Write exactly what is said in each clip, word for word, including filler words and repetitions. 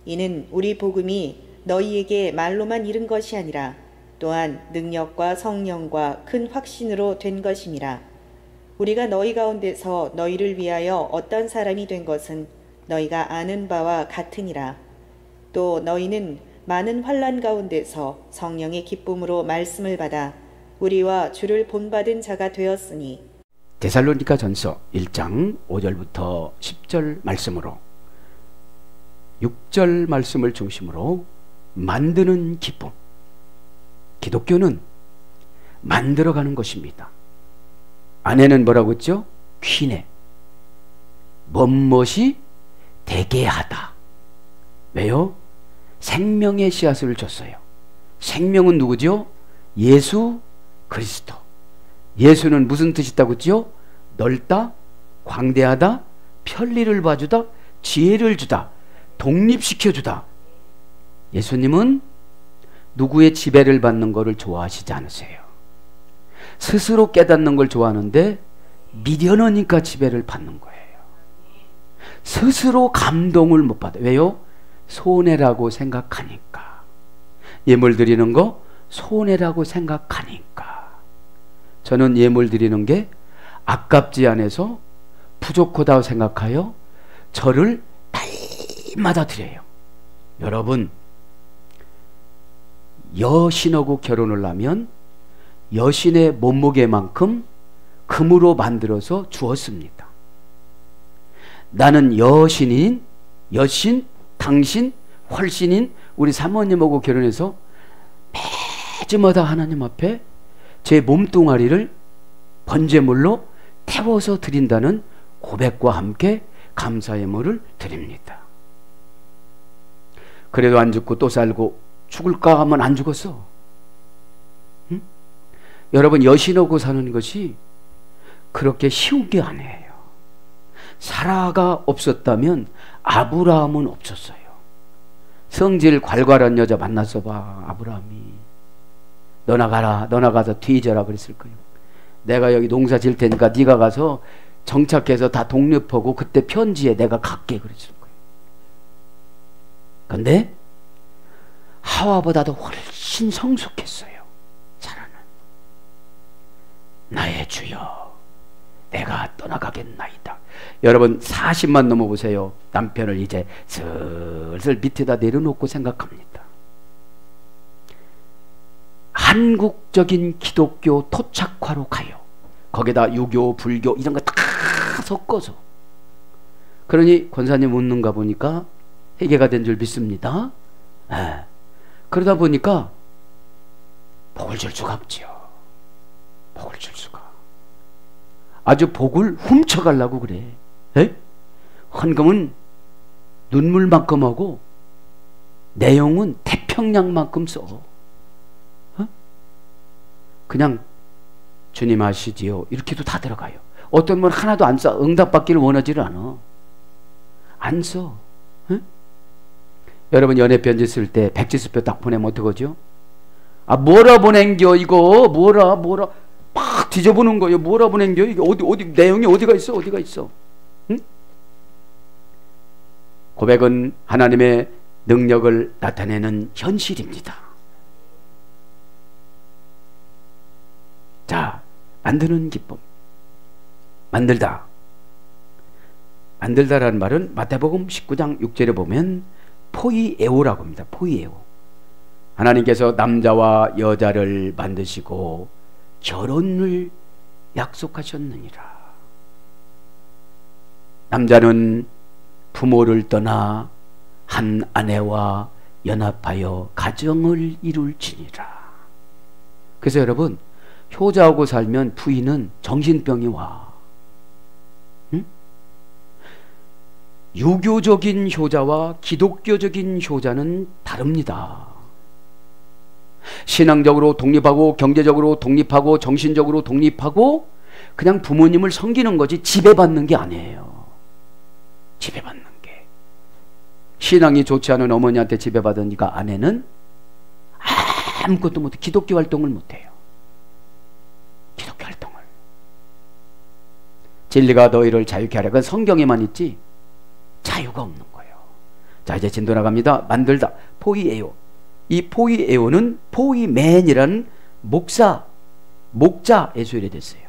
이는 우리 복음이 너희에게 말로만 이른 것이 아니라 또한 능력과 성령과 큰 확신으로 된 것임이라. 우리가 너희 가운데서 너희를 위하여 어떤 사람이 된 것은 너희가 아는 바와 같으니라. 또 너희는 많은 환난 가운데서 성령의 기쁨으로 말씀을 받아 우리와 주를 본받은 자가 되었으니. 데살로니가 전서 일 장 오 절부터 십 절 말씀으로 육 절 말씀을 중심으로 만드는 기쁨. 기독교는 만들어가는 것입니다. 안에는 뭐라고 했죠? 퀴네. 뭔것이 되게 하다. 왜요? 생명의 씨앗을 줬어요. 생명은 누구죠? 예수 그리스도. 예수는 무슨 뜻이 있다고 했죠? 넓다, 광대하다, 편리를 봐주다, 지혜를 주다, 독립시켜주다. 예수님은 누구의 지배를 받는 것을 좋아하시지 않으세요. 스스로 깨닫는 걸 좋아하는데 미련하니까 지배를 받는 거예요. 스스로 감동을 못 받아요. 왜요? 손해라고 생각하니까. 예물 드리는 거 손해라고 생각하니까. 저는 예물 드리는 게 아깝지 않아서 부족하다고 생각하여 저를 날마다 드려요. 여러분, 여신하고 결혼을 하면 여신의 몸무게만큼 금으로 만들어서 주었습니다. 나는 여신인, 여신, 당신, 훨씬인 우리 사모님하고 결혼해서 매주마다 하나님 앞에 제 몸뚱아리를 번제물로 태워서 드린다는 고백과 함께 감사의 예물을 드립니다. 그래도 안 죽고 또 살고 죽을까 하면 안 죽었어. 응? 여러분, 여신하고 사는 것이 그렇게 쉬운 게 아니에요. 사라가 없었다면 아브라함은 없었어요. 성질 괄괄한 여자 만났어 봐. 아브라함이 너나 가라, 너나 가서 뒤져라 그랬을 거예요. 내가 여기 농사 질 테니까 네가 가서 정착해서 다 독립하고 그때 편지에 내가 갈게 그랬을 거예요. 근데 하와보다도 훨씬 성숙했어요. 사라는. 나의 주여, 내가 떠나가겠나이다. 여러분, 사십만 넘어보세요. 남편을 이제 슬슬 밑에다 내려놓고 생각합니다. 한국적인 기독교 토착화로 가요. 거기다 유교, 불교 이런 거 다 섞어서. 그러니 권사님 웃는가 보니까 해결가 된 줄 믿습니다. 에. 그러다 보니까 복을 줄 수가 없지요. 복을 줄 수가. 아주 복을 훔쳐가려고 그래. 에? 헌금은 눈물만큼 하고 내용은 태평양만큼 써. 어? 그냥 주님 아시지요 이렇게도 다 들어가요. 어떤 분 하나도 안 써. 응답받기를 원하지를 않아. 안 써. 에? 여러분, 연애 편지 쓸 때 백지수표 딱 보내면 어떡하죠? 아, 뭐라 보낸겨 이거? 뭐라 뭐라 막 뒤져보는 거예요. 뭐라 보낸겨? 이게 어디 어디 내용이 어디가 있어? 어디가 있어? 응? 고백은 하나님의 능력을 나타내는 현실입니다. 자, 만드는 기쁨. 만들다. 만들다라는 말은 마태복음 십구 장 육 절에 보면 포이에오라고 합니다. 포이에오. 하나님께서 남자와 여자를 만드시고 결혼을 약속하셨느니라. 남자는 부모를 떠나 한 아내와 연합하여 가정을 이룰지니라. 그래서 여러분, 효자하고 살면 부인은 정신병이 와. 응? 유교적인 효자와 기독교적인 효자는 다릅니다. 신앙적으로 독립하고 경제적으로 독립하고 정신적으로 독립하고 그냥 부모님을 섬기는 거지 지배받는 게 아니에요. 지배받는 게. 신앙이 좋지 않은 어머니한테 지배받으니까 아내는 아무것도 못해. 기독교 활동을 못해요. 기독교 활동을. 진리가 너희를 자유케 하려. 그건 성경에만 있지 자유가 없는 거예요. 자, 이제 진도 나갑니다. 만들다. 포이에오. 이 포이에오는 포이맨이라는 목사, 목자에 소유됐어요.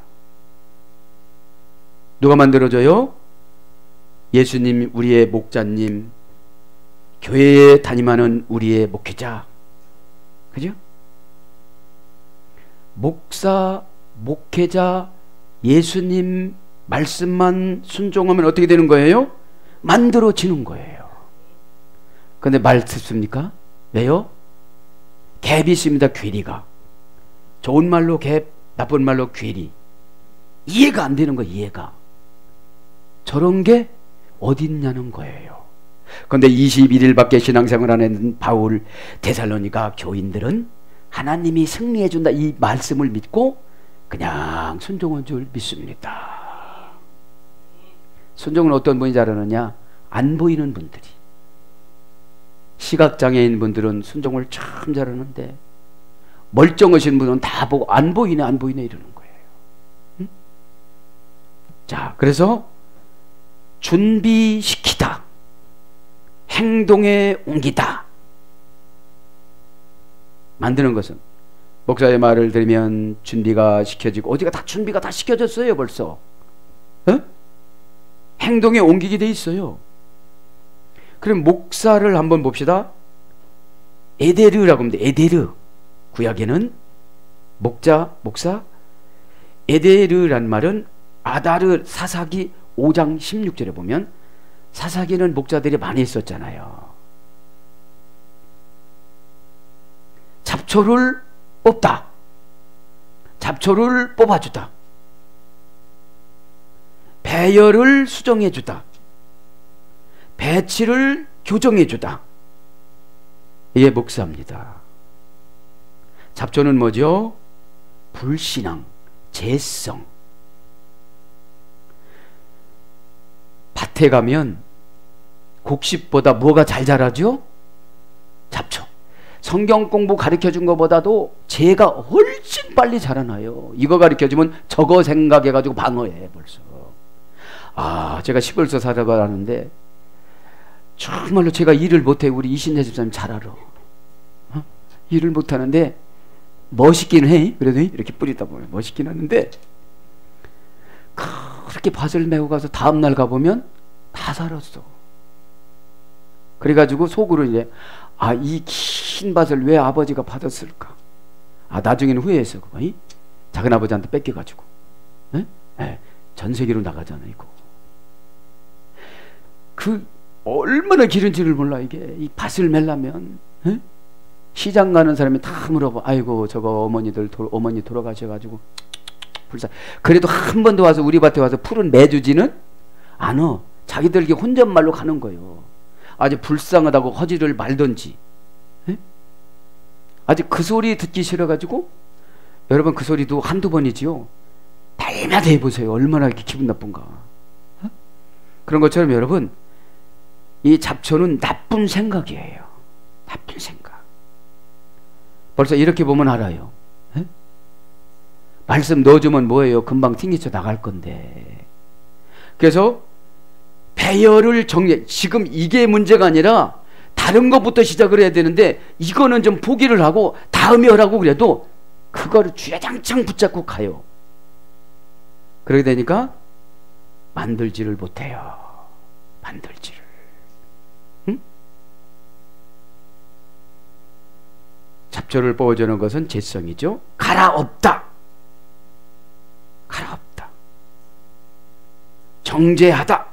누가 만들어줘요? 예수님, 우리의 목자님, 교회에 담임하는 우리의 목회자. 그죠? 목사, 목회자, 예수님 말씀만 순종하면 어떻게 되는 거예요? 만들어지는 거예요. 그런데 말 듣습니까? 왜요? 갭이 있습니다. 괴리가. 좋은 말로 갭, 나쁜 말로 괴리. 이해가 안 되는 거예요. 이해가. 저런 게 어딨냐는 거예요. 그런데 이십일 일밖에 신앙생활 안 했는 바울, 데살로니가 교인들은 하나님이 승리해 준다 이 말씀을 믿고 그냥 순종한 줄 믿습니다. 순종은 어떤 분이 잘하느냐? 안 보이는 분들이. 시각장애인 분들은 순종을 참 잘하는데 멀쩡하신 분은 다 보고 안 보이네 안 보이네 이러는 거예요. 응? 자, 그래서 준비시키다, 행동에 옮기다. 만드는 것은 목사의 말을 들으면 준비가 시켜지고 어디가 다 준비가 다 시켜졌어요 벌써. 어? 행동에 옮기게 돼 있어요. 그럼 목사를 한번 봅시다. 에데르라고 합니다. 에데르. 구약에는 목자, 목사. 에데르란 말은 아다르 사사기 오 장 십육 절에 보면 사사기는 목자들이 많이 있었잖아요. 잡초를 뽑다. 잡초를 뽑아주다. 배열을 수정해주다. 배치를 교정해주다. 이게 목사입니다. 잡초는 뭐죠? 불신앙, 재성. 밭에 가면 곡식보다 뭐가 잘 자라죠? 잡초. 성경 공부 가르쳐준 것보다도 재가 훨씬 빨리 자라나요. 이거 가르쳐주면 저거 생각해가지고 방어해 벌써. 아, 제가 시골에서 살아가는데 정말로 제가 일을 못해. 우리 이신재 집사님 잘 알아. 어? 일을 못하는데 멋있긴 해. 그래도 이렇게 뿌리다 보면 멋있긴 하는데 그렇게 밭을 메고 가서 다음날 가보면 다 살았어. 그래가지고 속으로 이제 아, 이 긴 밭을 왜 아버지가 받았을까? 아, 나중에는 후회했어. 그거. 이? 작은 아버지한테 뺏겨가지고. 에? 에, 전 세계로 나가잖아 이거. 그 얼마나 기른지를 몰라 이게. 이 밭을 멜려면 에? 시장 가는 사람이 다 물어봐. 아이고 저거 어머니들 도, 어머니 돌아가셔가지고 불쌍. 그래도 한 번도 와서 우리 밭에 와서 풀은 매주지는 않어. 자기들에게 혼잣말로 가는 거예요. 아주 불쌍하다고 허지를 말던지. 에? 아직 그 소리 듣기 싫어가지고 여러분 그 소리도 한두 번이지요. 날마다 해보세요. 얼마나 이렇게 기분 나쁜가. 어? 그런 것처럼 여러분 이 잡초는 나쁜 생각이에요. 나쁜 생각. 벌써 이렇게 보면 알아요. 에? 말씀 넣어주면 뭐예요? 금방 튕기쳐 나갈 건데. 그래서 배열을 정리. 지금 이게 문제가 아니라 다른 것부터 시작을 해야 되는데 이거는 좀 포기를 하고 다음에 하라고 그래도 그거를 쥐어장창 붙잡고 가요. 그러게 되니까 만들지를 못해요. 만들지를. 응? 잡초를 뽑아주는 것은 재성이죠. 갈아엎다. 갈아엎다. 정제하다.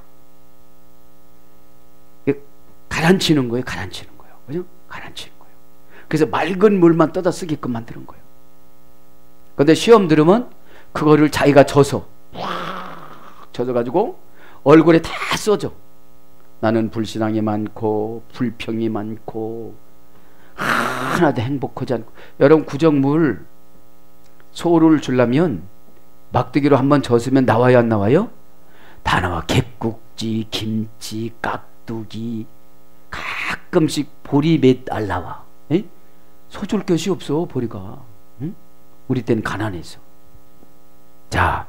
가라앉히는 거예요. 가라앉히는 거예요. 그죠? 가라앉히는 거예요. 그래서 맑은 물만 떠다 쓰게끔 만드는 거예요. 그런데 시험 들으면 그거를 자기가 져서 확 져져가지고 얼굴에 다 써져. 나는 불신앙이 많고 불평이 많고 하나도 행복하지 않고. 여러분 구정물 소를 주려면 막대기로 한번 젖으면 나와요 안 나와요? 다 나와. 갯국지, 김치, 깍두기, 가끔씩 보리 몇 알 나와. 소줄 것이 없어 보리가. 응? 우리 때는 가난해서. 자,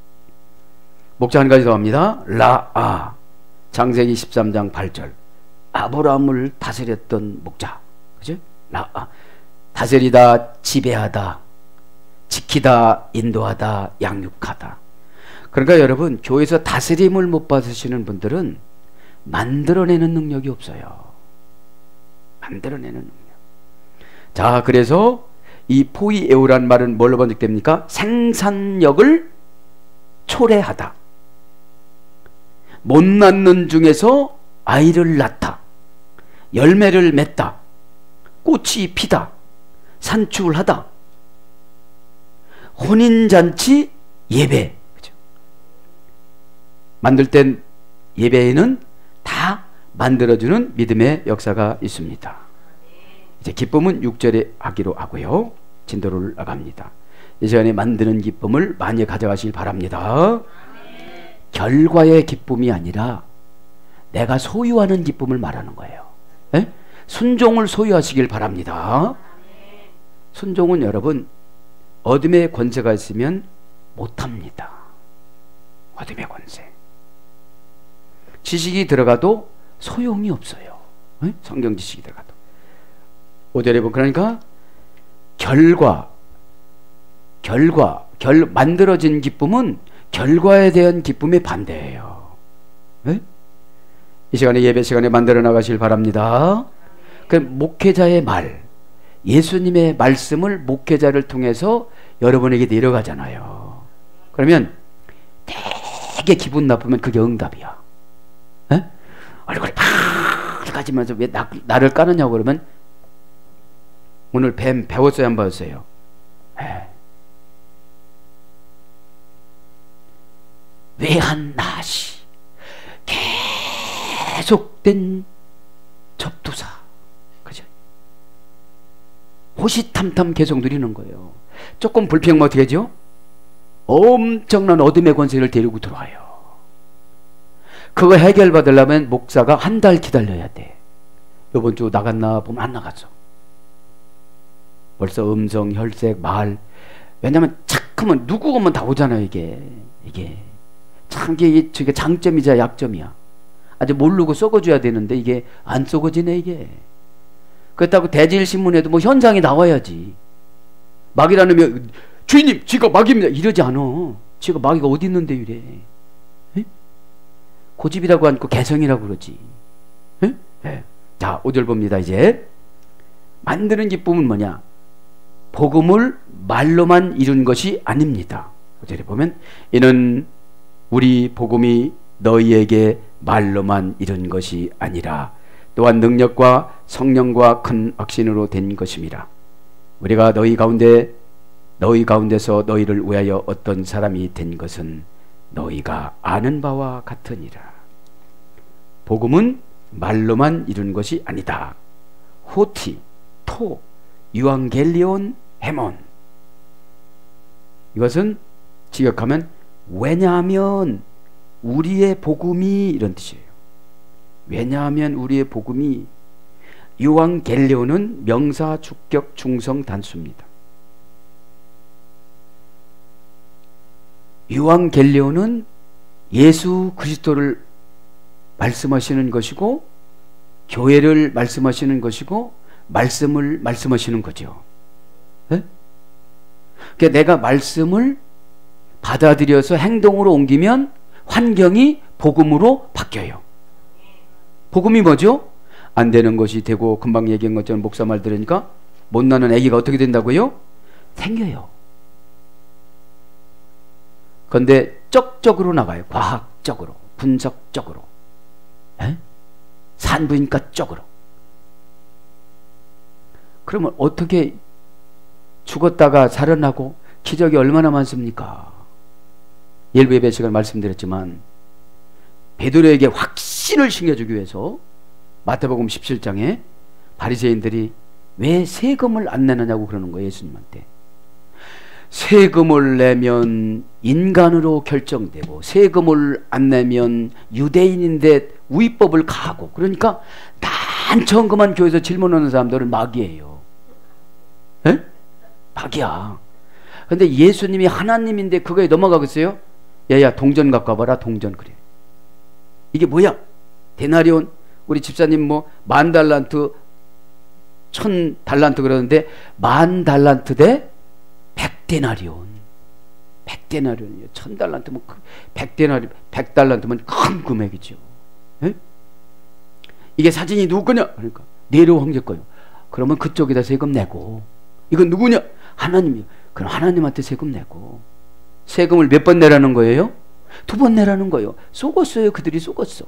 목자 한 가지 더 합니다. 라아. 창세기 십삼 장 팔 절. 아브라함을 다스렸던 목자, 그죠? 나, 아, 다스리다, 지배하다, 지키다, 인도하다, 양육하다. 그러니까 여러분, 교회에서 다스림을 못 받으시는 분들은 만들어내는 능력이 없어요. 만들어내는 능력. 자, 그래서 이 포이에오란 말은 뭘로 번역됩니까? 생산력을 초래하다. 못 낳는 중에서 아이를 낳다. 열매를 맺다. 꽃이 피다. 산출하다. 혼인잔치 예배. 그죠? 만들 땐 예배에는 다 만들어주는 믿음의 역사가 있습니다. 이제 기쁨은 육 절에 하기로 하고요. 진도를 나갑니다. 이 시간에 만드는 기쁨을 많이 가져가시길 바랍니다. 결과의 기쁨이 아니라 내가 소유하는 기쁨을 말하는 거예요. 에? 순종을 소유하시길 바랍니다. 순종은 여러분, 어둠의 권세가 있으면 못합니다. 어둠의 권세. 지식이 들어가도 소용이 없어요. 에? 성경 지식이 들어가도. 오 절에 보면 그러니까 결과, 결과, 결, 만들어진 기쁨은 결과에 대한 기쁨의 반대예요. 에? 이 시간에 예배 시간에 만들어 나가실 바랍니다. 그 목회자의 말, 예수님의 말씀을 목회자를 통해서 여러분에게 내려가잖아요. 그러면 되게 기분 나쁘면 그게 응답이야. 에? 얼굴이 팍 까지면서 왜 나, 나를 까느냐고 그러면 오늘 뱀 배웠어요, 안 배웠어요? 외한 나시 계속된 접두사, 그죠? 호시탐탐 계속 누리는 거예요. 조금 불평하면 어떻게 하죠? 엄청난 어둠의 권세를 데리고 들어와요. 그거 해결받으려면 목사가 한 달 기다려야 돼. 이번 주 나갔나 보면 안 나갔어. 벌써 음성, 혈색, 말. 왜냐면 착하면 누구 오면 다 오잖아요. 이게 이게 참 이게 저게 장점이자 약점이야. 아주 모르고 썩어줘야 되는데 이게 안 썩어지네 이게. 그렇다고 대질신문에도 뭐 현상이 나와야지. 마귀라는 주인님 지가 마귀입니다 이러지 않아. 지가 마귀가 어디 있는데 이래. 에? 고집이라고 않고 개성이라고 그러지. 에? 에. 자, 오 절 봅니다. 이제 만드는 기쁨은 뭐냐? 복음을 말로만 이룬 것이 아닙니다. 오 절에 보면 이는 우리 복음이 너희에게 말로만 이룬 것이 아니라 또한 능력과 성령과 큰 확신으로 된 것임이라. 우리가 너희 가운데 너희 가운데서 너희를 위하여 어떤 사람이 된 것은 너희가 아는 바와 같으니라. 복음은 말로만 이룬 것이 아니다. 호티, 토, 유앙겔리온, 헤몬. 이것은 직역하면 왜냐하면 우리의 복음이 이런 뜻이에요. 왜냐하면 우리의 복음이. 유앙겔리온은 명사, 주격, 중성, 단수입니다. 유앙겔리온은 예수 그리스도를 말씀하시는 것이고 교회를 말씀하시는 것이고 말씀을 말씀하시는 거죠. 네? 그러니까 내가 말씀을 받아들여서 행동으로 옮기면 환경이 복음으로 바뀌어요. 복음이 뭐죠? 안 되는 것이 되고, 금방 얘기한 것처럼 목사 말 들으니까 못 나는 아기가 어떻게 된다고요? 생겨요. 그런데 적적으로 나가요. 과학적으로, 분석적으로, 에? 산부인과적으로. 그러면 어떻게 죽었다가 살아나고 기적이 얼마나 많습니까? 일부 예배 시간 말씀드렸지만 베드로에게 확신을 심겨주기 위해서 마태복음 십칠 장에 바리새인들이 왜 세금을 안 내느냐고 그러는 거예요. 예수님한테. 세금을 내면 인간으로 결정되고 세금을 안 내면 유대인인데 위법을 가하고, 그러니까 난처한 것만 교회에서 질문하는 사람들은 마귀예요. 에? 마귀야. 근데 예수님이 하나님인데 그거에 넘어가겠어요? 야야 동전 갖고 와봐라. 동전. 그래. 이게 뭐야? 데나리온 우리 집사님 뭐 만 달란트, 천 달란트 그러는데 만 달란트 대 백 데나리온. 백 데나리온이요. 천 달란트면 백 데나리, 백 달란트면 큰 금액이죠. 에? 이게 사진이 누구 거냐? 그러니까 네로 황제 거요. 그러면 그쪽에다 세금 내고. 이건 누구냐? 하나님이요. 그럼 하나님한테 세금 내고. 세금을 몇 번 내라는 거예요? 두 번 내라는 거예요. 속었어요. 그들이 속았어.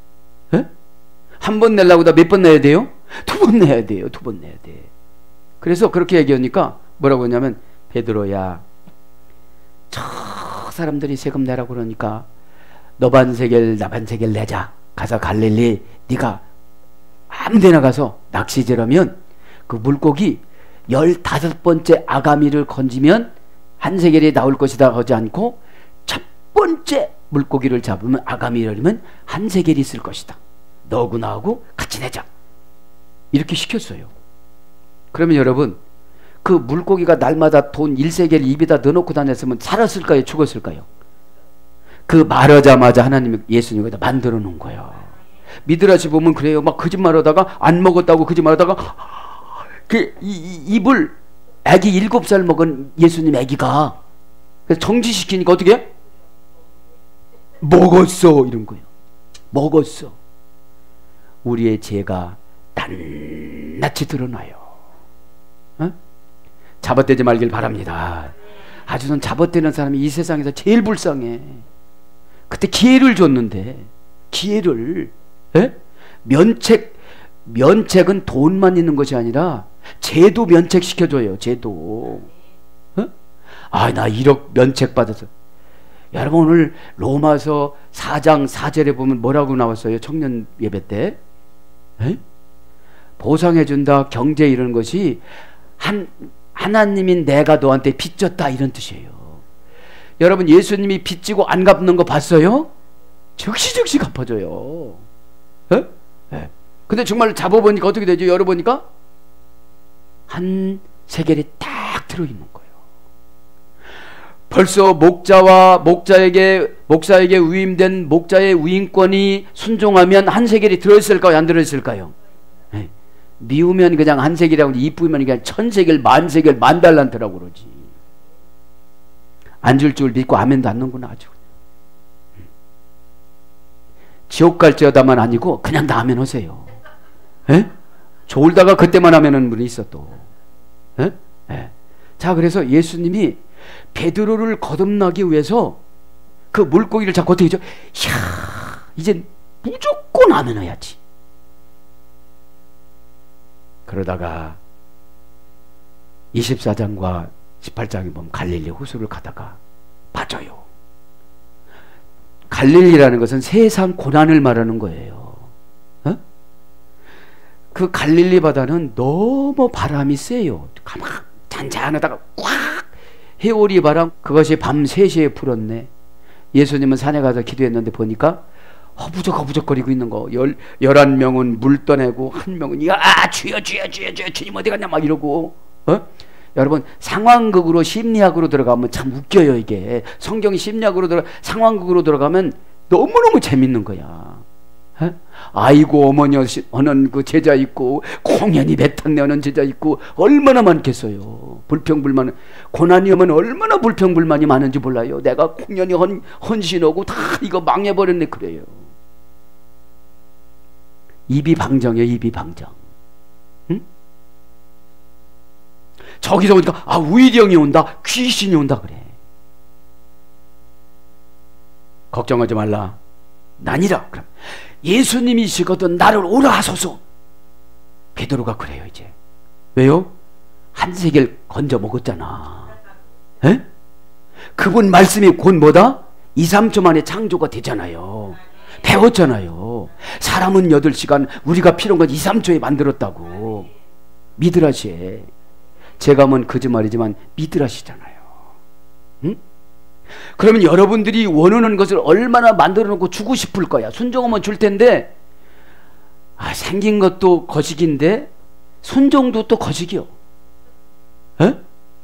한 번 내려고 다 몇 번 내야 돼요? 두 번 내야 돼요. 두 번 내야 돼. 그래서 그렇게 얘기하니까 뭐라고 하냐면, 베드로야, 저 사람들이 세금 내라고 그러니까 너 반 세겔 나 반 세겔 내자. 가서 갈릴리 네가 아무 데나 가서 낚시질하면 그 물고기 열다섯 번째 아가미를 건지면 한 세겔이 나올 것이다 하지 않고, 첫 번째 물고기를 잡으면 아가미를 하면 한 세겔이 있을 것이다. 너하고 나하고 같이 내자. 이렇게 시켰어요. 그러면 여러분, 그 물고기가 날마다 돈 일 세겔 입에다 넣어놓고 다녔으면 살았을까요? 죽었을까요? 그 말하자마자 하나님이 예수님을 만들어 놓은 거예요. 미드라시 보면 그래요. 막 거짓말하다가 안 먹었다고 거짓말하다가 그 이, 이, 입을 애기 일곱 살 먹은 예수님 애기가 그래서 정지시키니까 어떻게 해? 먹었어 이런 거예요. 먹었어. 우리의 죄가 낱낱이 드러나요. 어? 잡아떼지 말길 바랍니다. 아주선 잡아떼는 사람이 이 세상에서 제일 불쌍해. 그때 기회를 줬는데, 기회를, 에? 면책, 면책은 돈만 있는 것이 아니라 죄도 면책시켜줘요. 죄도. 어? 아, 나 일억 면책 받았어. 여러분, 오늘 로마서 사 장 사 절에 보면 뭐라고 나왔어요? 청년 예배 때. 에? 보상해준다, 경제 이런 것이 한 하나님인 내가 너한테 빚졌다 이런 뜻이에요. 여러분, 예수님이 빚지고 안 갚는 거 봤어요? 즉시 즉시 갚아줘요. 에? 에. 근데 정말 잡아보니까 어떻게 되죠? 열어보니까 한 세겔이 딱 들어있는 거예요. 벌써 목자와 목자에게 목사에게 위임된 목자의 위임권이 순종하면 한 세겔이 들어있을까요? 안 들어있을까요? 에. 미우면 그냥 한 세겔이라고, 이쁘면 그냥 천 세겔, 만 세겔, 만 달란트라고 그러지. 안 줄 줄 믿고 아멘도 안 넣는구나 아주. 지옥 갈지어다만 아니고 그냥 다 아멘 하세요. 에? 졸다가 그때만 아멘하는 분이 있어 또. 에? 에. 자, 그래서 예수님이 베드로를 거듭나기 위해서 그 물고기를 잡고 어떻게 했죠? 이야, 이제 무조건 아멘해야지. 그러다가 이십사 장과 십팔 장에 보면 갈릴리 호수를 가다가 빠져요. 갈릴리라는 것은 세상 고난을 말하는 거예요. 어? 그 갈릴리 바다는 너무 바람이 세요. 가만 잔잔하다가 꽉 해오리 바람, 그것이 밤 세 시에 불었네. 예수님은 산에 가서 기도했는데 보니까 허부적 허부적거리고 있는 거. 열, 열한 명은 물 떠내고 한 명은 이거 아 주여 주여 주여 주여 주님 어디 갔냐 막 이러고. 어? 여러분, 상황극으로 심리학으로 들어가면 참 웃겨요. 이게 성경이 심리학으로 들어 상황극으로 들어가면 너무너무 재밌는 거야. 어? 아이고 어머니 하는 그 제자 있고, 공연히 배탄내 하는 제자 있고, 얼마나 많겠어요. 불평불만, 고난이 오면 얼마나 불평불만이 많은지 몰라요. 내가 공연히 헌, 헌신하고 다 이거 망해버렸네 그래요. 입이 방정이에요. 입이 방정. 응? 저기서 보니까 아 우이령이 온다, 귀신이 온다 그래. 걱정하지 말라. 난이라. 그럼 예수님이시거든 나를 오라 하소서. 베드로가 그래요 이제. 왜요? 한 세겔 건져 먹었잖아. 에? 그분 말씀이 곧 뭐다? 이, 삼 초 만에 창조가 되잖아요. 배웠잖아요. 사람은 여덟 시간, 우리가 필요한 건 이, 삼 초에 만들었다고. 미드라시에. 제가 하면 거짓말이지만 미드라시잖아요. 응? 그러면 여러분들이 원하는 것을 얼마나 만들어 놓고 주고 싶을 거야. 순종하면 줄 텐데, 아, 생긴 것도 거식인데 순종도 또 거식이요. 에?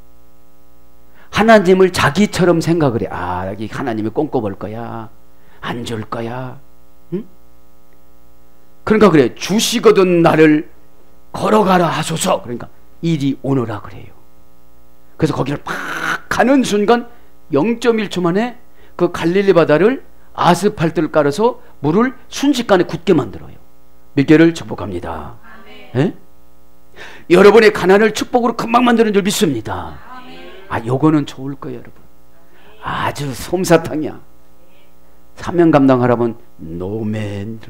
하나님을 자기처럼 생각을 해. 아, 여기 하나님이 꼼꼼할 거야, 안 줄 거야. 응? 그러니까 그래, 주시거든 나를 걸어가라 하소서. 그러니까 이리 오너라 그래요. 그래서 거기를 막 가는 순간 영 점 일 초 만에 그 갈릴리 바다를 아스팔트를 깔아서 물을 순식간에 굳게 만들어요. 믿기를 축복합니다. 예? 여러분의 가난을 축복으로 금방 만드는 줄 믿습니다. 아, 요거는 좋을 거예요, 여러분. 아주 솜사탕이야. 사명 감당하라면 노맨.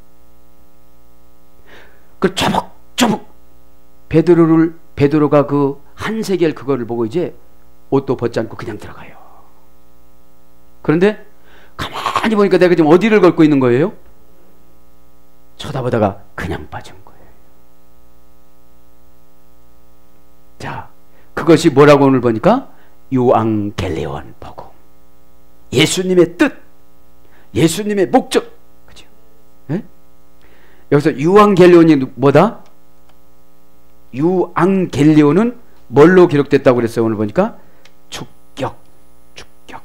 그 쪼복쪼복 베드로를 베드로가 그 한세겔 그거를 보고 이제 옷도 벗지 않고 그냥 들어가요. 그런데 가만히 보니까 내가 지금 어디를 걷고 있는 거예요? 쳐다보다가 그냥 빠진 거예요. 자, 그것이 뭐라고 오늘 보니까 유앙겔레온 복음. 예수님의 뜻, 예수님의 목적. 그죠? 네? 여기서 유앙겔레온이 뭐다? 유앙겔레온은 뭘로 기록됐다고 그랬어요? 오늘 보니까 축격, 축격,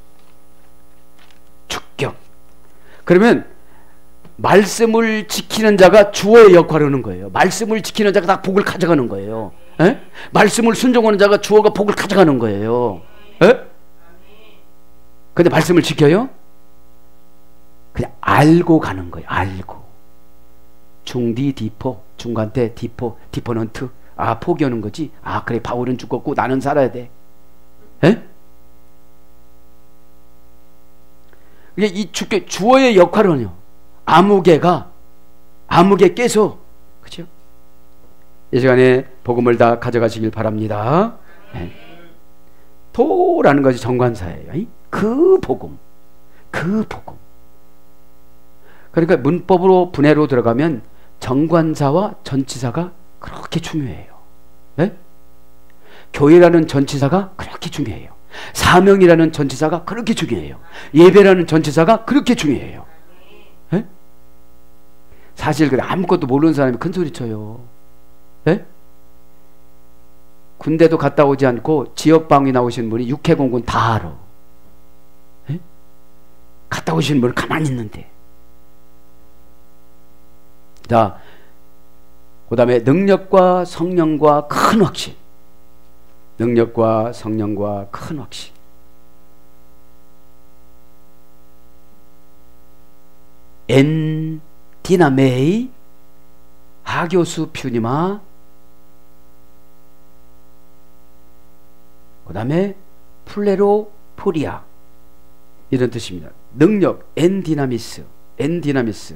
축격. 그러면 말씀을 지키는 자가 주어의 역할을 하는 거예요. 말씀을 지키는 자가 다 복을 가져가는 거예요. 에? 말씀을 순종하는 자가 주어가 복을 가져가는 거예요. 에? 근데 말씀을 지켜요? 그냥 알고 가는 거예요. 알고. 중디 디포, 중간때 디포, 디포넌트. 아, 포기하는 거지. 아, 그래, 바울은 죽었고 나는 살아야 돼. 에? 이게 이 주께 주어의 역할을 해요. 아무개가 아무개 깨서, 그렇죠? 이 시간에 복음을 다 가져가시길 바랍니다. 네. 도라는 것이 정관사예요. 그 복음, 그 복음. 그러니까 문법으로 분해로 들어가면 정관사와 전치사가 그렇게 중요해요. 네? 교회라는 전치사가 그렇게 중요해요. 사명이라는 전치사가 그렇게 중요해요. 예배라는 전치사가 그렇게 중요해요. 네? 사실 그래 아무것도 모르는 사람이 큰 소리 쳐요. 네? 군대도 갔다 오지 않고 지역방위 나오신 분이 육해공군 다 알아. 네? 갔다 오신 분은 가만히 있는데. 자, 그 다음에 능력과 성령과 큰 확신. 능력과 성령과 큰 확신. 엔 디나메이 하교수 퓨니마. 그 다음에 플레로 포리아. 이런 뜻입니다. 능력, 엔 디나미스, 엔 디나미스.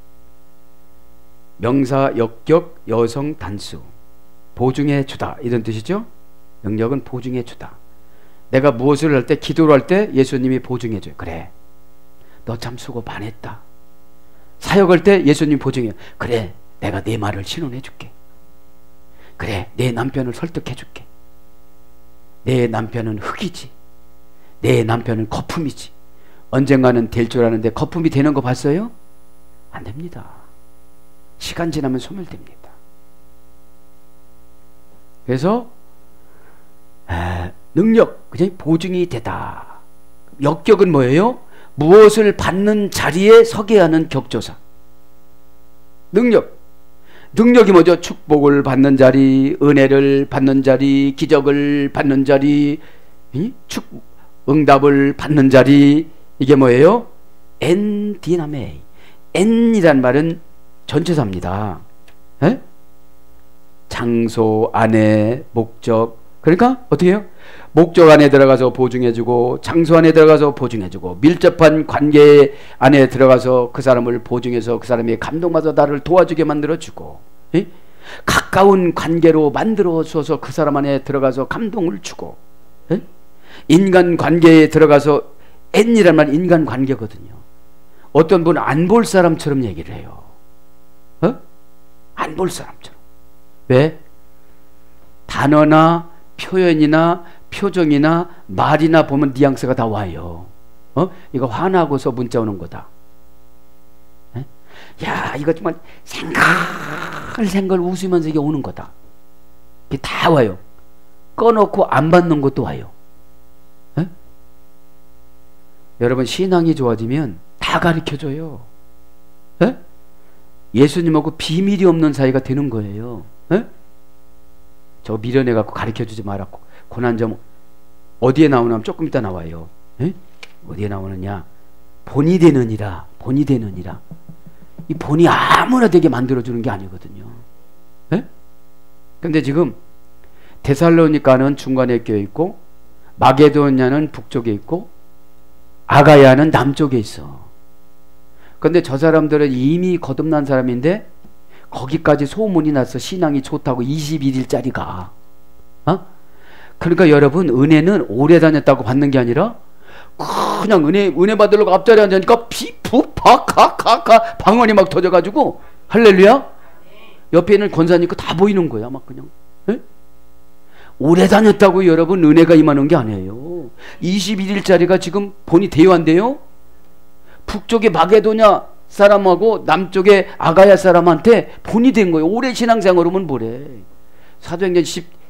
명사, 역격, 여성, 단수. 보증해 주다. 이런 뜻이죠. 능력은 보증해 주다. 내가 무엇을 할 때, 기도를 할 때 예수님이 보증해 줘요. 그래, 너 참 수고 많았다. 사역할 때 예수님 보증해. 그래, 내가 내 말을 신원해 줄게. 그래, 내 남편을 설득해 줄게. 내 남편은 흙이지, 내 남편은 거품이지. 언젠가는 될 줄 아는데 거품이 되는 거 봤어요? 안 됩니다. 시간 지나면 소멸됩니다. 그래서 에, 능력, 그냥 보증이 되다. 역격은 뭐예요? 무엇을 받는 자리에 서게 하는 격조사. 능력, 능력이 뭐죠? 축복을 받는 자리, 은혜를 받는 자리, 기적을 받는 자리, 축, 응답을 받는 자리. 이게 뭐예요? 엔 디나메이. 엔이란 말은 전체사입니다. 에? 장소 안에 목적. 그러니까 어떻게 해요? 목적 안에 들어가서 보증해주고, 장소 안에 들어가서 보증해주고, 밀접한 관계 안에 들어가서 그 사람을 보증해서 그 사람이 감동받아 나를 도와주게 만들어주고, 에? 가까운 관계로 만들어줘서 그 사람 안에 들어가서 감동을 주고, 에? 인간 관계에 들어가서, N이란 말 인간 관계거든요. 어떤 분은 안 볼 사람처럼 얘기를 해요. 어? 안 볼 사람처럼. 왜? 단어나 표현이나 표정이나 말이나 보면 뉘앙스가 다 와요. 어? 이거 화나고서 문자 오는 거다. 에? 야, 이거 정말 생글생글 웃으면서 이게 오는 거다. 이게 다 와요. 꺼놓고 안 받는 것도 와요. 에? 여러분, 신앙이 좋아지면 다 가르쳐줘요. 에? 예수님하고 비밀이 없는 사이가 되는 거예요. 에? 저 미련해 갖고 가르쳐주지 말았고 고난점 어디에 나오냐면 조금 이따 나와요. 에? 어디에 나오느냐? 본이 되느니라. 본이 되느니라. 이 본이 아무나 되게 만들어주는 게 아니거든요. 에? 근데 지금 데살로니가는 중간에 껴있고 마게도냐는 북쪽에 있고 아가야는 남쪽에 있어. 근데 저 사람들은 이미 거듭난 사람인데 거기까지 소문이 났어. 신앙이 좋다고 이십일 일짜리가. 어? 그러니까 여러분 은혜는 오래 다녔다고 받는 게 아니라 그냥 은혜 은혜 받으려고 앞자리에 앉으니까 피푸파카카카 방언이 막 터져가지고 할렐루야. 옆에 있는 권사님 거 다 보이는 거야 막 그냥. 에? 오래 다녔다고 여러분 은혜가 임하는 게 아니에요. 이십일 일짜리가 지금 본이 대요한데요. 북쪽의 마게도냐 사람하고 남쪽의 아가야 사람한테 본이 된 거예요. 오래 신앙생활하면 뭐래. 사도행전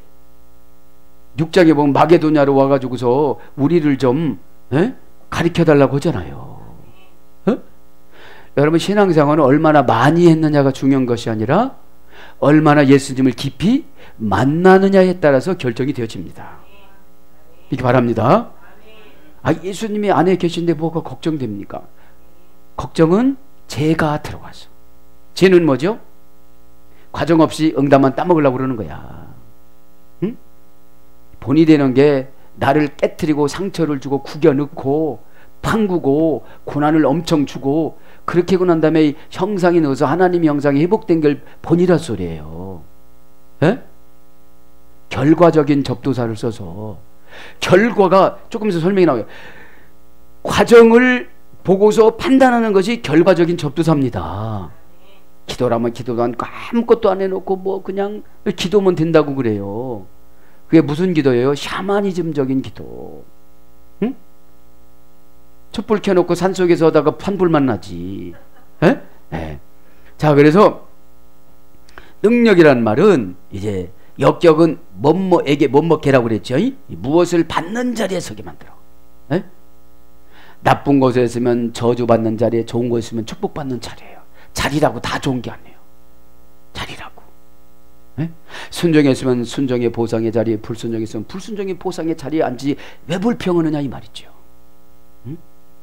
십육 장에 보면 마게도냐로 와가지고서 우리를 좀 에? 가르쳐달라고 하잖아요. 에? 여러분 신앙생활은 얼마나 많이 했느냐가 중요한 것이 아니라 얼마나 예수님을 깊이 만나느냐에 따라서 결정이 되어집니다. 이렇게 바랍니다. 아, 예수님이 안에 계신데 뭐가 걱정됩니까? 걱정은 죄가 들어가서. 죄는 뭐죠? 과정 없이 응답만 따먹으려고 그러는 거야. 응? 본이 되는 게 나를 깨트리고 상처를 주고 구겨 넣고 판구고 고난을 엄청 주고 그렇게 하고 난 다음에 형상이 넣어서 하나님의 형상이 회복된 걸 본이라 소리예요. 에? 결과적인 접두사를 써서 결과가 조금 있어 설명이 나와요. 과정을 보고서 판단하는 것이 결과적인 접두사입니다. 기도라면 기도도 않고 아무것도 안 해놓고 뭐 그냥 기도면 된다고 그래요. 그게 무슨 기도예요? 샤머니즘적인 기도. 응? 촛불 켜놓고 산속에서 하다가 판불만 나지. 에? 에. 자, 그래서 능력이란 말은 이제 역격은 뭐뭐에게 뭐뭐게라고 그랬죠. 무엇을 받는 자리에 서게 만들어. 에? 나쁜 것에 있으면 저주받는 자리에, 좋은 것에 있으면 축복받는 자리예요. 자리라고 다 좋은 게 아니에요. 자리라고. 에? 순종에 있으면 순종의 보상의 자리에, 불순종에 있으면 불순종의 보상의 자리에 앉지 왜 불평하느냐 이 말이죠. 응?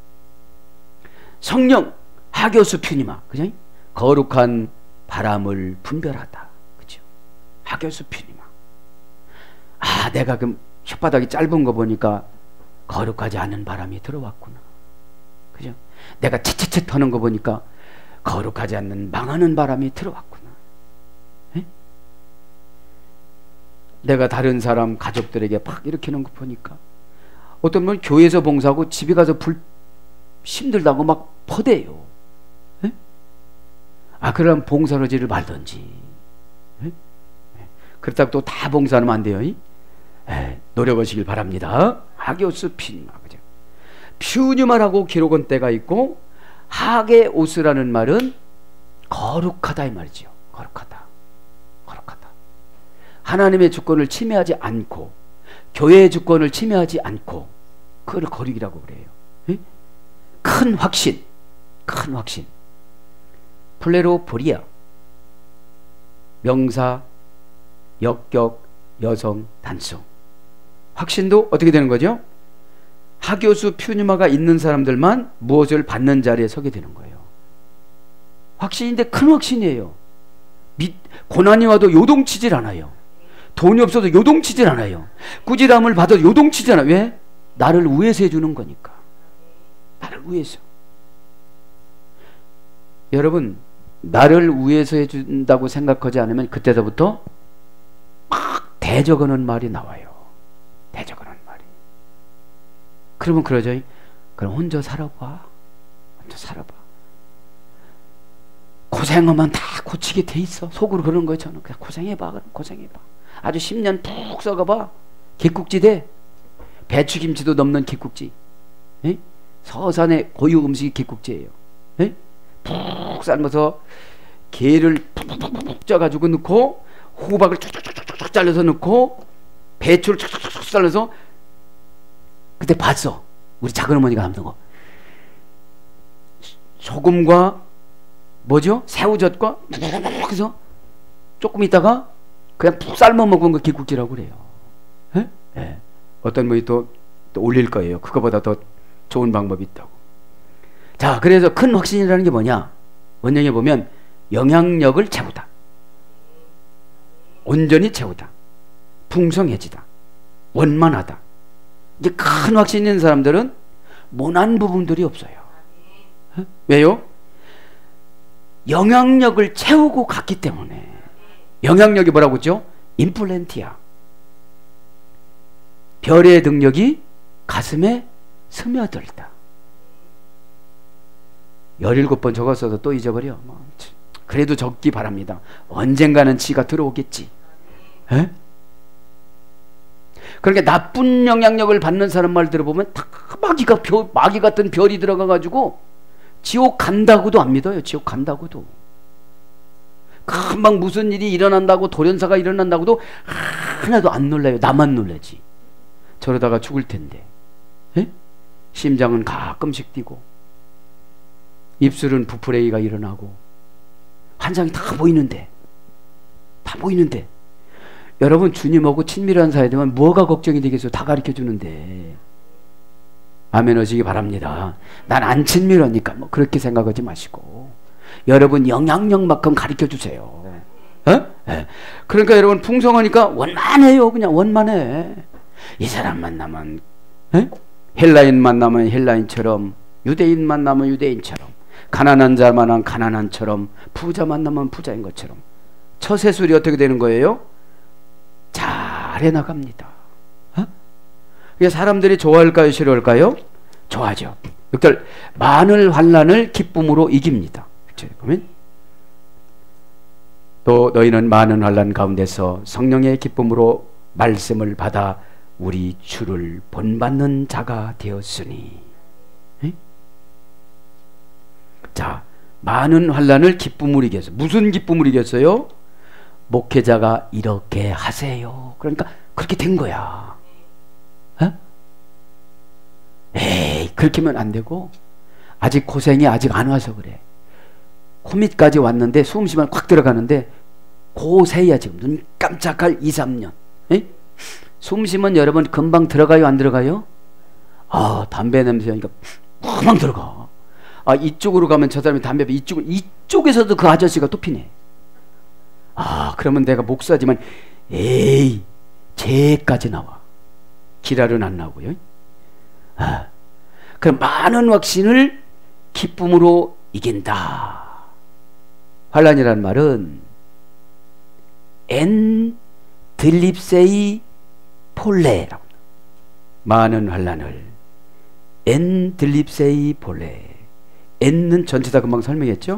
성령 하교수 퓨니마, 그죠? 거룩한 바람을 분별하다, 그죠? 하교수 퓨니마. 아, 내가 그럼 혓바닥이 짧은 거 보니까 거룩하지 않은 바람이 들어왔구나, 그죠? 내가 채채채 터는 거 보니까 거룩하지 않는 망하는 바람이 들어왔구나. 에? 내가 다른 사람 가족들에게 막 이렇게 하는 거 보니까 어떤 분은 교회에서 봉사하고 집에 가서 불 힘들다고 막 퍼대요. 에? 아, 그럼 봉사로지를 말든지. 에? 그렇다고 또 다 봉사하면 안 돼요. 에, 노력하시길 바랍니다. 하교스 퓨니마, 그죠? 퓨니마라고 기록한 때가 있고, 하게오스라는 말은 거룩하다 이 말이죠. 거룩하다, 거룩하다. 하나님의 주권을 침해하지 않고, 교회의 주권을 침해하지 않고, 그걸 거룩이라고 그래요. 에? 큰 확신, 큰 확신. 플레로포리아, 명사, 역격, 여성, 단수. 확신도 어떻게 되는 거죠? 하교수 퓨니마가 있는 사람들만 무엇을 받는 자리에 서게 되는 거예요. 확신인데 큰 확신이에요. 미, 고난이 와도 요동치질 않아요. 돈이 없어도 요동치질 않아요. 꾸지람을 받아도 요동치질 않아요. 왜? 나를 위해서 해주는 거니까. 나를 위해서. 여러분, 나를 위해서 해준다고 생각하지 않으면 그때서부터 막 대적하는 말이 나와요. 대적하는 말이. 그러면 그러죠. 그럼 혼자 살아봐. 혼자 살아봐. 고생하면 다 고치게 돼 있어. 속으로 그러는 거예요. 저는 그냥 고생해봐. 그럼 고생해봐. 아주 십 년 푹 썩어봐. 개국지 돼. 배추김치도 넘는 개국지. 에? 서산의 고유 음식이 개국지예요. 에? 푹 삶아서 게를 푹푹푹 쪄가지고 넣고 호박을 쫙쫙쫙쫙 잘라서 넣고 배추를 쫙쫙쫙 잘라서. 그때 봤어. 우리 작은 어머니가 하는 거. 소금과 뭐죠? 새우젓과 그래서 조금 있다가 그냥 푹 삶아 먹은 거 기국지라고 그래요. 예? 예. 어떤 분이 또, 또 올릴 거예요. 그거보다 더 좋은 방법이 있다고. 자, 그래서 큰 확신이라는 게 뭐냐? 원형에 보면 영향력을 채우다, 온전히 채우다, 풍성해지다, 원만하다. 이제 큰 확신 있는 사람들은 모난 부분들이 없어요. 에? 왜요? 영향력을 채우고 갔기 때문에. 영향력이 뭐라고 했죠? 인플렌티아. 별의 능력이 가슴에 스며들다. 열일곱 번 적었어도 또 잊어버려. 그래도 적기 바랍니다. 언젠가는 지가 들어오겠지. 에? 그러니까 나쁜 영향력을 받는 사람 말 들어보면 다 마귀가 별, 마귀 같은 별이 들어가가지고 지옥 간다고도 안 믿어요. 지옥 간다고도. 금방 무슨 일이 일어난다고, 돌연사가 일어난다고도 하나도 안 놀라요. 나만 놀라지. 저러다가 죽을 텐데. 에? 심장은 가끔씩 뛰고, 입술은 부풀레이가 일어나고, 환상이 다 보이는데, 다 보이는데, 여러분 주님하고 친밀한 사이 되면 뭐가 걱정이 되겠어요? 다 가르쳐 주는데. 아멘 하시기 바랍니다. 난 안 친밀하니까 뭐 그렇게 생각하지 마시고, 여러분 영향력만큼 가르쳐 주세요. 어? 네. 그러니까 여러분 풍성하니까 원만해요. 그냥 원만해. 이 사람 만나면 에? 헬라인 만나면 헬라인처럼, 유대인 만나면 유대인처럼, 가난한 자 만나면 가난한처럼, 부자 만나면 부자인 것처럼. 처세술이 어떻게 되는 거예요? 잘 해나갑니다. 어? 사람들이 좋아할까요? 싫어할까요? 좋아하죠. 육 절, 많은 환난을 기쁨으로 이깁니다. 보면 또 너희는 많은 환난 가운데서 성령의 기쁨으로 말씀을 받아 우리 주를 본받는 자가 되었으니. 에? 자, 많은 환난을 기쁨으로 이겼어요. 무슨 기쁨으로 이겼어요? 목회자가 이렇게 하세요. 그러니까 그렇게 된 거야. 어? 에이, 그렇게 하면 안 되고, 아직 고생이 아직 안 와서 그래. 코밑까지 왔는데 숨 쉬면 콱 들어가는데 고새야. 지금 눈 깜짝할 이, 삼 년. 에? 숨 쉬면 여러분 금방 들어가요? 안 들어가요? 아, 담배 냄새 나니까 금방 들어가. 아, 이쪽으로 가면 저 사람이 담배 이쪽, 이쪽에서도 그 아저씨가 또 피네. 아, 그러면 내가 목사지만 에이, 쟤까지 나와. 기랄은 안 나오고요. 아, 그럼 많은 확신을 기쁨으로 이긴다. 환난이라는 말은 엔 들립세이 폴레라고. 많은 환난을 엔 들립세이 폴레. 엔는 전체 다 금방 설명했죠.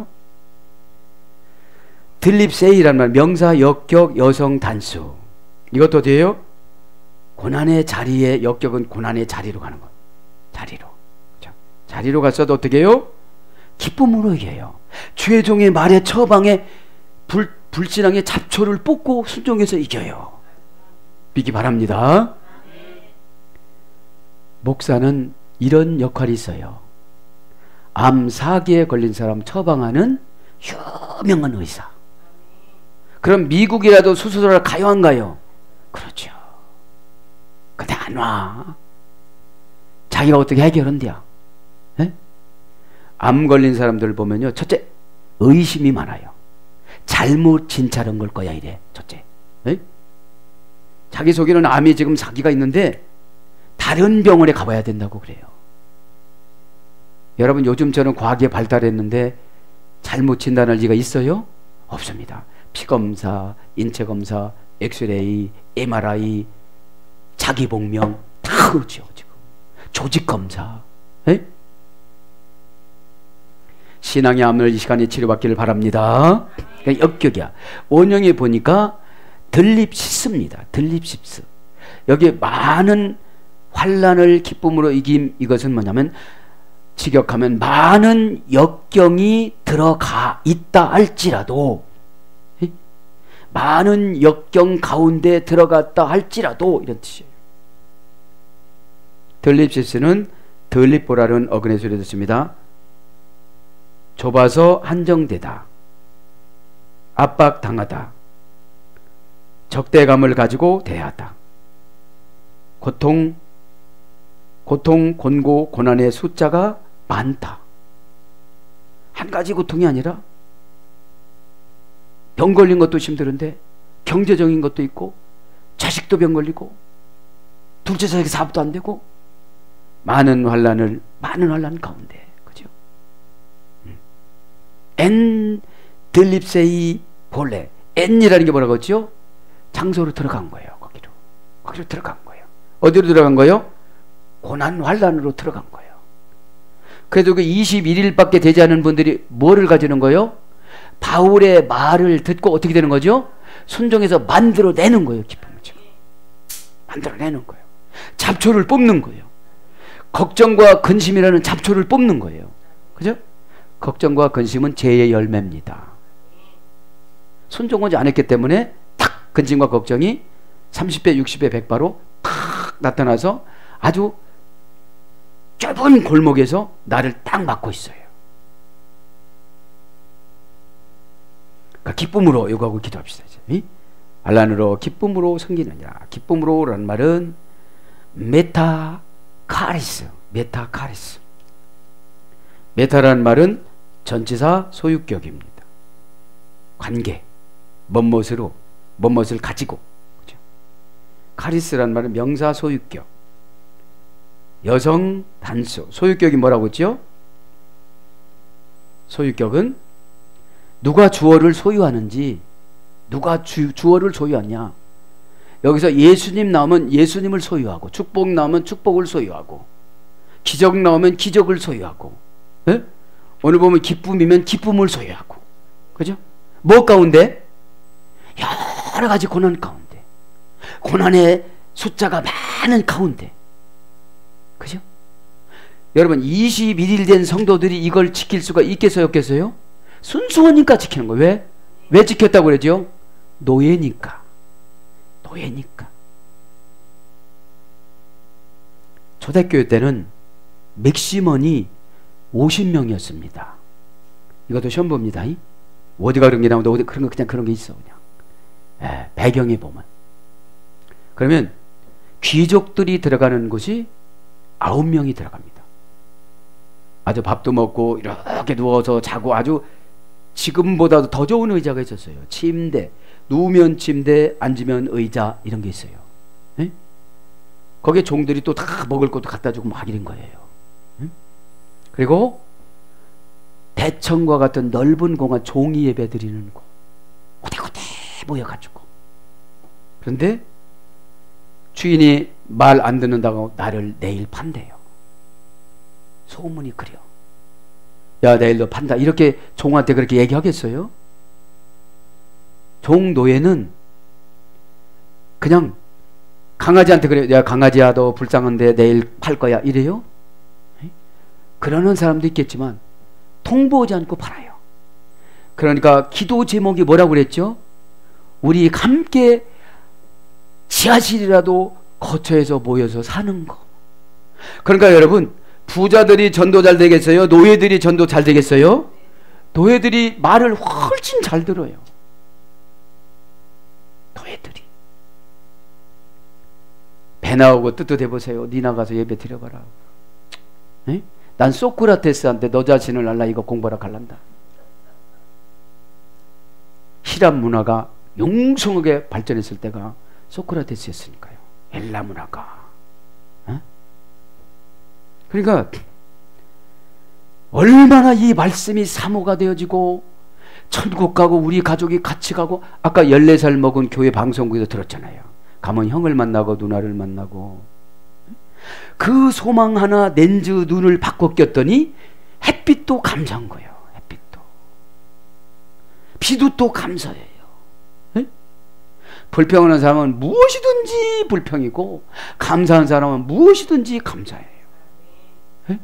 들립세이라는 말, 명사, 역격, 여성, 단수. 이것도 어디예요? 고난의 자리에, 역격은 고난의 자리로 가는 것. 자리로. 자, 자리로 갔어도 어떻게 해요? 기쁨으로 이겨요. 주의 종의 말에 처방에 불, 불신앙의 잡초를 뽑고 순종해서 이겨요. 믿기 바랍니다. 목사는 이런 역할이 있어요. 암 사기에 걸린 사람 처방하는 유명한 의사. 그럼 미국이라도 수술하러 가요, 안 가요? 그렇죠. 근데 안 와. 자기가 어떻게 해결한대요? 에? 암 걸린 사람들 보면요, 첫째, 의심이 많아요. 잘못 진찰한 걸 거야 이래. 첫째, 에? 자기 속에는 암이 지금 사기가 있는데 다른 병원에 가봐야 된다고 그래요. 여러분, 요즘처럼 과학이 발달했는데 잘못 진단할 리가 있어요? 없습니다. 피검사, 인체검사, 엑스레이, 엠알아이, 자기복명 다 그렇죠. 지금 조직검사. 에? 신앙의 암을 이 시간에 치료받기를 바랍니다. 그러니까 역격이야. 원형에 보니까 들립시스입니다. 들립시스. 여기 많은 환난을 기쁨으로 이김. 이것은 뭐냐면, 직역하면 많은 역경이 들어가 있다 할지라도, 많은 역경 가운데 들어갔다 할지라도, 이런 뜻이에요. 들립시스는 들립보라는 어근의 소리를 듣습니다. 좁아서 한정되다, 압박당하다, 적대감을 가지고 대하다. 고통, 고통, 곤고, 고난의 숫자가 많다. 한 가지 고통이 아니라 병 걸린 것도 힘들은데 경제적인 것도 있고, 자식도 병 걸리고, 둘째 자식 사업도 안 되고, 많은 환란을, 많은 환란 가운데, 그죠? 엔 들립세이 볼레, 엔이라는 게 뭐라고 했죠? 장소로 들어간 거예요. 거기로 거기로 들어간 거예요. 어디로 들어간 거예요? 고난 환란으로 들어간 거예요. 그래도 그 이십일 일밖에 되지 않은 분들이 뭐를 가지는 거예요? 바울의 말을 듣고 어떻게 되는 거죠? 순종해서 만들어내는 거예요. 기쁨을 지금 만들어내는 거예요. 잡초를 뽑는 거예요. 걱정과 근심이라는 잡초를 뽑는 거예요. 그죠? 걱정과 근심은 죄의 열매입니다. 순종하지 않았기 때문에 탁 근심과 걱정이 삼십 배, 육십 배, 백 배로 탁 나타나서 아주 좁은 골목에서 나를 딱 막고 있어요. 그러니까 기쁨으로 요구하고 기도합시다. 이제. 알란으로 기쁨으로 섬기느냐. 기쁨으로 라는 말은 메타 카리스, 메타 카리스. 메타라는 말은 전치사 소유격입니다. 관계, 뭔것으로, 뭔것을 가지고. 그렇죠? 카리스라는 말은 명사 소유격. 여성 단수. 소유격이 뭐라고 했죠? 소유격은 누가 주어를 소유하는지, 누가 주, 주어를 소유하냐. 여기서 예수님 나오면 예수님을 소유하고, 축복 나오면 축복을 소유하고, 기적 나오면 기적을 소유하고, 에? 오늘 보면 기쁨이면 기쁨을 소유하고. 그죠? 뭐 가운데? 여러 가지 고난 가운데, 고난의 숫자가 많은 가운데. 그죠? 여러분, 이십일 일 된 성도들이 이걸 지킬 수가 있겠어요, 없겠어요? 순수하니까 지키는 거예요. 왜? 왜 지켰다고 그러죠? 노예니까. 노예니까. 초대교회 때는 맥시멈이 오십 명이었습니다. 이것도 시험 봅니다. 어디가 그런 게 나오는데 어디 그런 거 그냥 그런 게 있어 그냥. 예, 배경에 보면. 그러면 귀족들이 들어가는 곳이 아홉 명이 들어갑니다. 아주 밥도 먹고 이렇게 누워서 자고 아주 지금보다도 더 좋은 의자가 있었어요. 침대, 누우면 침대, 앉으면 의자 이런 게 있어요. 예? 거기에 종들이 또 다 먹을 것도 갖다 주고 막 이런 거예요. 예? 그리고 대청과 같은 넓은 공간, 종이 예배 드리는 곳, 고대고대 모여가지고. 그런데 주인이 말 안 듣는다고 나를 내일 판대요. 소문이 그려. 야, 내일 너 판다. 이렇게 종한테 그렇게 얘기하겠어요? 종 노예는 그냥 강아지한테 그래요. 야, 강아지야, 너 불쌍한데 내일 팔 거야. 이래요? 그러는 사람도 있겠지만 통보하지 않고 팔아요. 그러니까 기도 제목이 뭐라고 그랬죠? 우리 함께 지하실이라도 거처에서 모여서 사는 거. 그러니까 여러분, 부자들이 전도 잘 되겠어요? 노예들이 전도 잘 되겠어요? 노예들이 말을 훨씬 잘 들어요. 노예들이. 배 나오고 뜨뜻해 보세요. 니 나가서 예배 드려봐라. 에? 난 소크라테스한테 너 자신을 알라 이거 공부하라 갈란다. 히람 문화가 용성하게 발전했을 때가 소크라테스였으니까요. 엘라 문화가. 에? 그러니까 얼마나 이 말씀이 사모가 되어지고 천국 가고 우리 가족이 같이 가고. 아까 열네 살 먹은 교회 방송국에서 들었잖아요. 가면 형을 만나고 누나를 만나고. 그 소망 하나 렌즈 눈을 바꿔 꼈더니 햇빛도 감사한 거예요. 햇빛도. 비도 또 감사해요. 에? 불평하는 사람은 무엇이든지 불평이고 감사한 사람은 무엇이든지 감사해요. 에?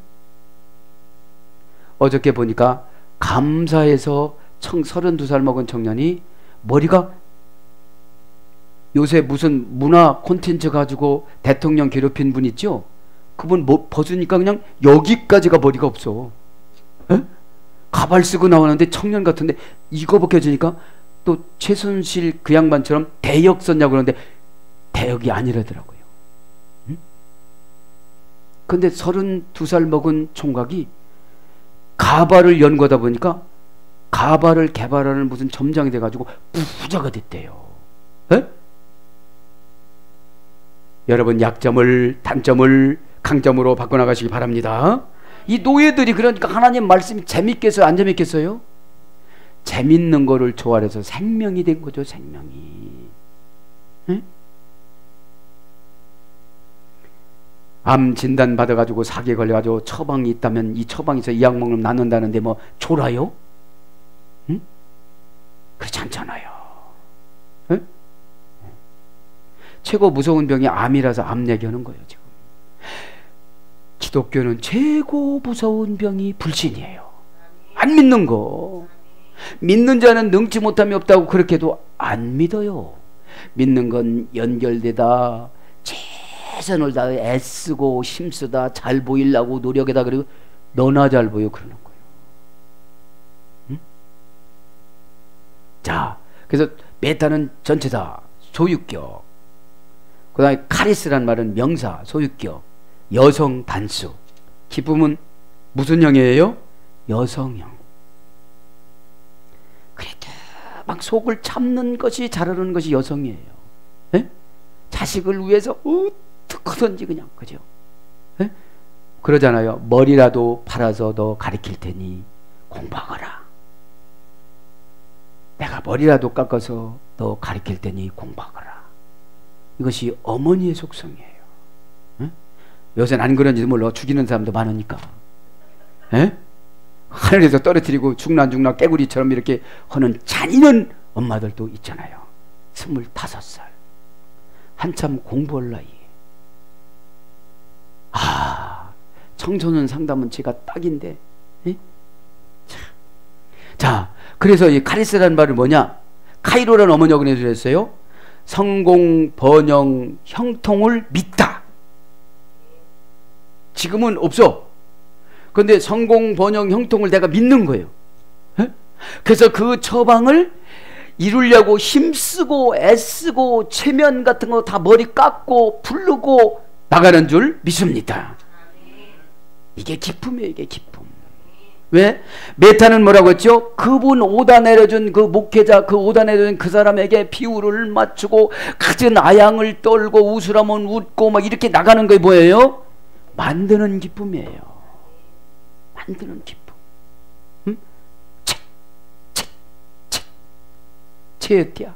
어저께 보니까 감사해서 청, 서른두 살 먹은 청년이 머리가 요새 무슨 문화 콘텐츠 가지고 대통령 괴롭힌 분 있죠? 그분 뭐 벗으니까 그냥 여기까지가 머리가 없어. 에? 가발 쓰고 나오는데 청년 같은데 이거 벗겨지니까 또 최순실 그 양반처럼 대역 썼냐고 그러는데 대역이 아니라더라고요. 응? 근데 서른두 살 먹은 총각이 가발을 연구하다 보니까 가발을 개발하는 무슨 점장이 돼가지고 부자가 됐대요. 에? 여러분 약점을 단점을 강점으로 바꿔나가시기 바랍니다. 이 노예들이 그러니까 하나님 말씀이 재밌겠어요? 안 재밌겠어요? 재밌는 거를 좋아해서 생명이 된 거죠. 생명이. 에? 암 진단 받아가지고 사기에 걸려가지고 처방이 있다면 이 처방에서 이 약 먹으면 낫는다는데 뭐 졸아요? 응? 그렇지 않잖아요. 에? 최고 무서운 병이 암이라서 암 얘기하는 거예요. 지금 기독교는 최고 무서운 병이 불신이에요. 안 믿는 거. 믿는 자는 능치 못함이 없다고 그렇게 해도 안 믿어요. 믿는 건 연결되다 최선을 다해 애쓰고 힘쓰다 잘 보이려고 노력에다 그리고 너나 잘 보여 그러는 거예요. 응? 자, 그래서 메타는 전체다. 소유격. 그 다음에 카리스란 말은 명사, 소유격. 여성 단수. 기쁨은 무슨 형이에요? 여성형. 그래도 막 속을 참는 것이 자르는 것이 여성이에요. 에? 자식을 위해서 어떻게든지 그냥 그죠? 에? 그러잖아요. 머리라도 팔아서 너 가르칠 테니 공부하거라. 내가 머리라도 깎아서 너 가르칠 테니 공부하거라. 이것이 어머니의 속성이에요. 에? 요새는 안 그런지도 몰라. 죽이는 사람도 많으니까. 에? 하늘에서 떨어뜨리고 죽나 죽나 깨구리처럼 이렇게 하는 잔인한 엄마들도 있잖아요. 스물다섯 살 한참 공부할 나이에. 아, 청소년 상담은 제가 딱인데. 에? 자, 자, 그래서 이 카리스라는 말은 뭐냐? 카이로라는 어머니가 그랬어요. 성공, 번영, 형통을 믿다. 지금은 없어. 그런데 성공, 번영, 형통을 내가 믿는 거예요. 에? 그래서 그 처방을 이루려고 힘쓰고 애쓰고 체면 같은 거 다 머리 깎고 부르고 나가는 줄 믿습니다. 이게 기쁨이에요. 이게 기쁨. 왜? 메타는 뭐라고 했죠? 그분 오다 내려준 그 목회자, 그 오다 내려준 그 사람에게 비율을 맞추고 갖은 아양을 떨고 웃으라면 웃고 막 이렇게 나가는 게 뭐예요? 만드는 기쁨이에요. 만드는 기쁨. 응? 채, 채, 채. 채였디야.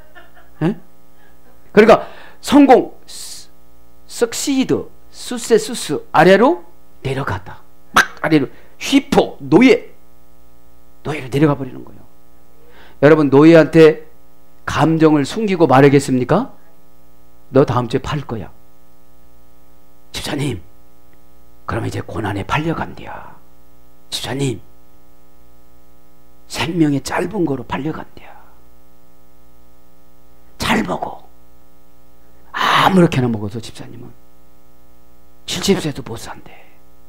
그러니까 성공, succeed, 수세 수스 아래로 내려가다. 막 아래로 휘포, 노예. 노예로 내려가 버리는 거예요. 여러분 노예한테 감정을 숨기고 말하겠습니까? 너 다음 주에 팔 거야. 집사님, 그러면 이제 고난에 팔려간대야. 집사님, 생명의 짧은 거로 팔려간대야. 잘 먹어. 아무렇게나 먹어서 집사님은 칠십 세도 못 산대.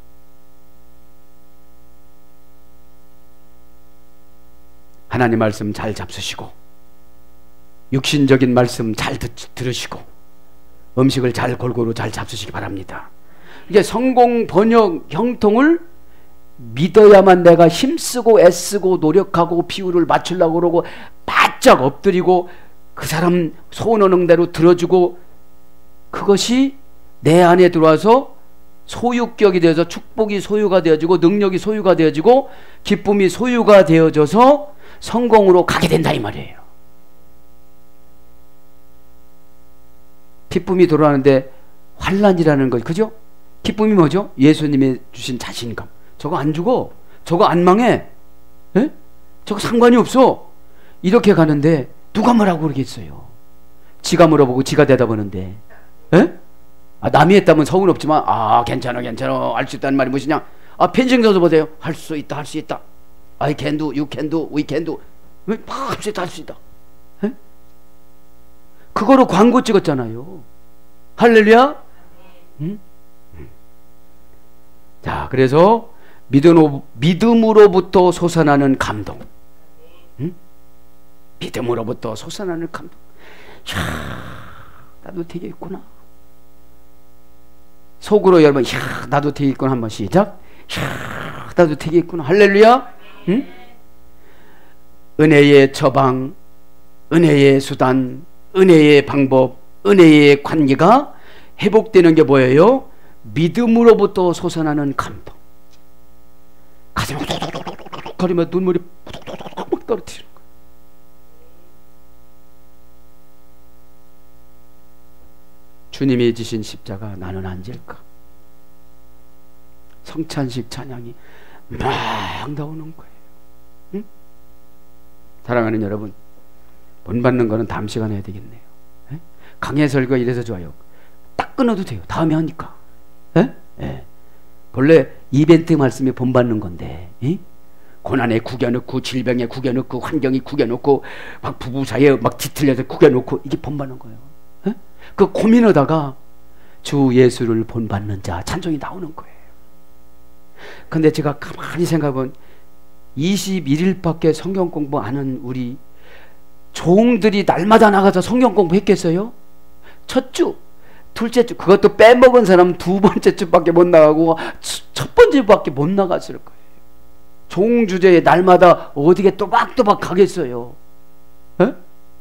하나님 말씀 잘 잡수시고 육신적인 말씀 잘 듣, 들으시고 음식을 잘 골고루 잘 잡수시기 바랍니다. 이게 성공, 번역, 형통을 믿어야만 내가 힘쓰고 애쓰고 노력하고 비율을 맞추려고 그러고 바짝 엎드리고 그 사람 소원하는 대로 들어주고 그것이 내 안에 들어와서 소유격이 되어서 축복이 소유가 되어지고 능력이 소유가 되어지고 기쁨이 소유가 되어져서 성공으로 가게 된다 이 말이에요. 기쁨이 돌아가는데 환란이라는 것, 그죠? 기쁨이 뭐죠? 예수님이 주신 자신감. 저거 안 죽어. 저거 안 망해. 에? 저거 상관이 없어. 이렇게 가는데 누가 뭐라고 그러겠어요? 지가 물어보고 지가 대답하는데. 에? 아, 남이 했다면 서운 없지만 아 괜찮아 괜찮아 할 수 있다는 말이 무엇이냐? 아 펜싱 선수 보세요. 할 수 있다 할 수 있다. I can do, you can do, we can do. 할 수 있다 할 수 있다. 에? 그거로 광고 찍었잖아요. 할렐루야. 응? 자, 그래서 믿음으로, 믿음으로부터 솟아나는 감동. 응? 믿음으로부터 솟아나는 감동. 이야, 나도 되겠구나. 속으로 여러분, 이야, 나도 되겠구나. 한번 시작. 이야, 나도 되겠구나. 할렐루야. 응? 은혜의 처방, 은혜의 수단, 은혜의 방법, 은혜의 관계가 회복되는 게 뭐예요? 믿음으로부터 솟아나는 감동. 가슴이 거리면 눈물이 막 떨어뜨리는 거예요. 주님이 지신 십자가 나는 안 질까? 성찬식 찬양이 막 나오는 거예요. 응? 사랑하는 여러분, 본받는 거는 다음 시간에 해야 되겠네요. 에? 강해 설교 이래서 좋아요. 딱 끊어도 돼요. 다음에 하니까. 에? 에. 본래 이벤트 말씀이 본받는 건데, 에? 고난에 구겨놓고, 질병에 구겨놓고, 환경이 구겨놓고, 막 부부 사이에 막 뒤틀려서 구겨놓고, 이게 본받는 거예요. 에? 그 고민하다가 주 예수를 본받는 자 찬송이 나오는 거예요. 근데 제가 가만히 생각해보면 이십일 일밖에 성경 공부 안 하는 우리 종들이 날마다 나가서 성경 공부 했겠어요? 첫 주, 둘째 주, 그것도 빼먹은 사람 두 번째 주밖에 못 나가고 첫 번째 주밖에 못 나갔을 거예요. 종 주제에 날마다 어디게 또박또박 가겠어요? 에?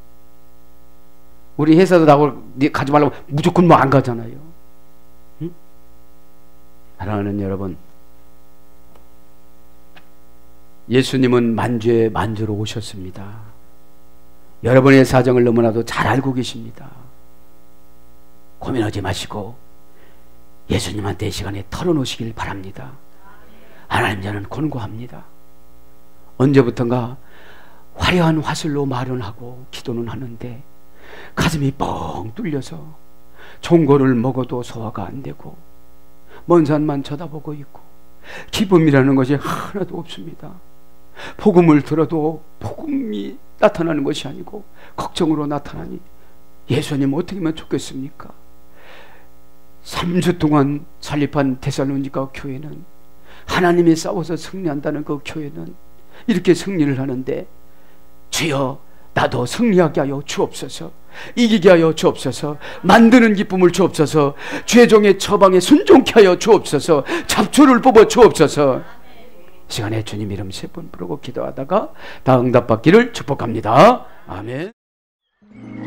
우리 회사도 나고 가지 말라고 무조건 뭐 안 가잖아요. 응? 사랑하는 여러분, 예수님은 만주에 만주로 오셨습니다. 여러분의 사정을 너무나도 잘 알고 계십니다. 고민하지 마시고 예수님한테 이 시간에 털어놓으시길 바랍니다. 하나님, 저는 권고합니다. 언제부턴가 화려한 화술로 말은 하고 기도는 하는데 가슴이 뻥 뚫려서 종고를 먹어도 소화가 안 되고 먼 산만 쳐다보고 있고 기쁨이라는 것이 하나도 없습니다. 복음을 들어도 복음이 나타나는 것이 아니고 걱정으로 나타나니 예수님 어떻게 하면 좋겠습니까? 삼 주 동안 설립한 데살로니가 교회는 하나님이 싸워서 승리한다는 그 교회는 이렇게 승리를 하는데, 주여 나도 승리하게 하여 주옵소서, 이기게 하여 주옵소서, 만드는 기쁨을 주옵소서, 죄종의 처방에 순종케 하여 주옵소서, 잡초를 뽑아 주옵소서. 시간에 주님 이름 세 번 부르고 기도하다가 다 응답받기를 축복합니다. 아멘.